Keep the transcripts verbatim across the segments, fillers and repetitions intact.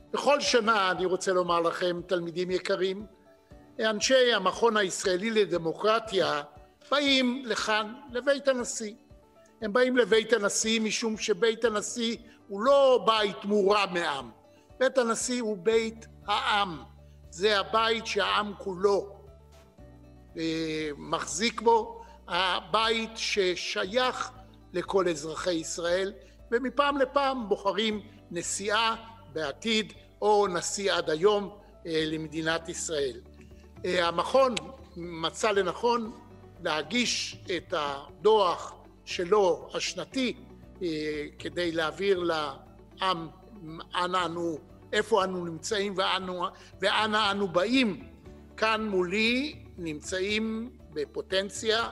בכל שנה, אני רוצה לומר לכם, תלמידים יקרים, אנשי המכון הישראלי לדמוקרטיה באים לכאן, לבית הנשיא. הם באים לבית הנשיא משום שבית הנשיא הוא לא בית מורם מעם. בית הנשיא הוא בית העם. זה הבית שהעם כולו מחזיק בו, הבית ששייך לכל אזרחי ישראל, ומפעם לפעם בוחרים נשיאה בעתיד או נשיא עד היום למדינת ישראל. המכון מצא לנכון להגיש את הדוח שלו השנתי כדי להעביר לעם אנה אנו, איפה אנו נמצאים ואנו, ואנה אנו באים. כאן מולי נמצאים בפוטנציה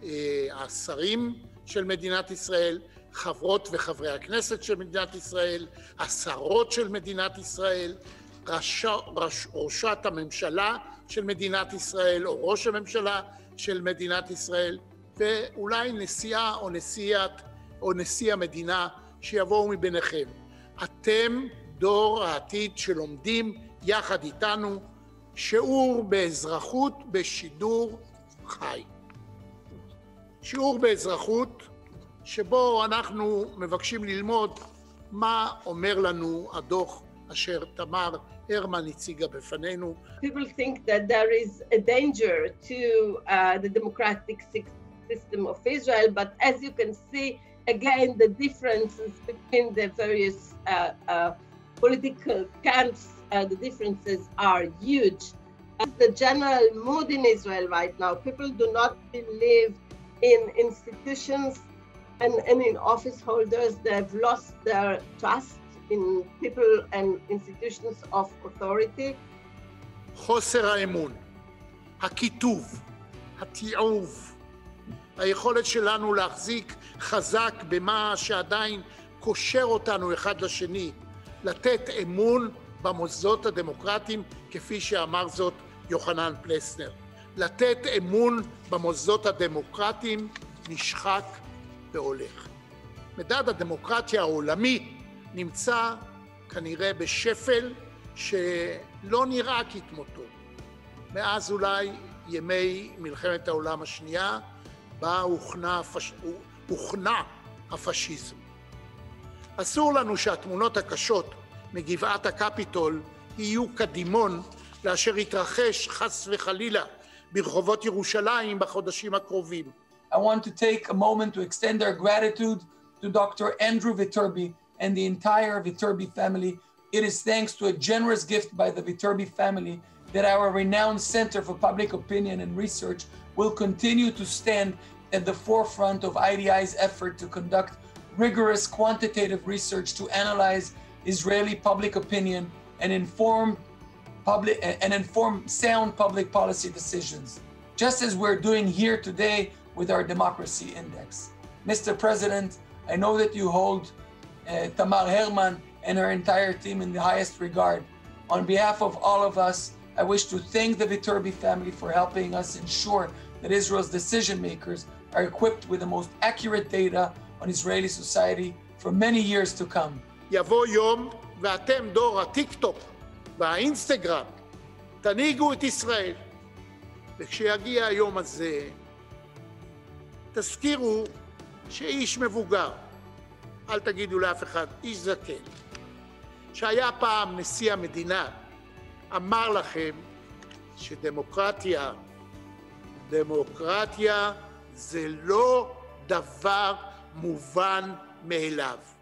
השרים של מדינת ישראל, חברות וחברי הכנסת של מדינת ישראל, השרות של מדינת ישראל, ראש, ראש, ראשת הממשלה של מדינת ישראל או ראש הממשלה של מדינת ישראל, ואולי נשיאה או נשיאת או נשיא המדינה שיבואו מביניכם. אתם דור העתיד שלומדים יחד איתנו שיעור באזרחות בשידור חי. שיעור באזרחות שבו אנחנו מבקשים ללמוד מה אומר לנו הדוח אשר תמר הרמן הציגה בפנינו. People think that there is a danger to uh, the democratic system of Israel, but as you can see, again, the differences between the various uh, uh, political camps, uh, the differences are huge. The general mood in Israel right now, people do not believe in institutions and, and in office holders. They've lost their trust in people and institutions of authority. חוסר האמון, הכיתוב, התיעוב, היכולת שלנו להחזיק חזק במה שעדיין קושר אותנו אחד לשני, לתת אמון במוסדות הדמוקרטיים, כפי שאמר זאת יוחנן פלסנר. לתת אמון במוסדות הדמוקרטיים נשחק והולך. מדד הדמוקרטיה העולמי נמצא כנראה בשפל שלא נראה כתמותו. מאז אולי ימי מלחמת העולם השנייה, בה הוכנע, הפש... הוכנע הפשיזם. אסור לנו שהתמונות הקשות מגבעת הקפיטול יהיו קדימון לאשר יתרחש חס וחלילה ברחובות ירושלים בחודשים הקרובים. I want to take a moment to extend our gratitude to Doctor Andrew Viterbi and the entire Viterbi family. It is thanks to a generous gift by the Viterbi family that our renowned Center for Public Opinion and Research will continue to stand at the forefront of I D I's effort to conduct rigorous quantitative research to analyze Israeli public opinion and inform public and inform sound public policy decisions, just as we're doing here today with our Democracy Index. Mister President, I know that you hold uh, Tamar Herman and her entire team in the highest regard. On behalf of all of us, I wish to thank the Viterbi family for helping us ensure that Israel's decision makers are equipped with the most accurate data on Israeli society for many years to come. יבוא יום ואתם דור הטיק-טוק והאינסטגרם תנהיגו את ישראל. וכשיגיע היום הזה, תזכירו שאיש מבוגר, אל תגידו לאף אחד, איש זקן, שהיה פעם נשיא המדינה, אמר לכם שדמוקרטיה, דמוקרטיה זה לא דבר מובן מאליו.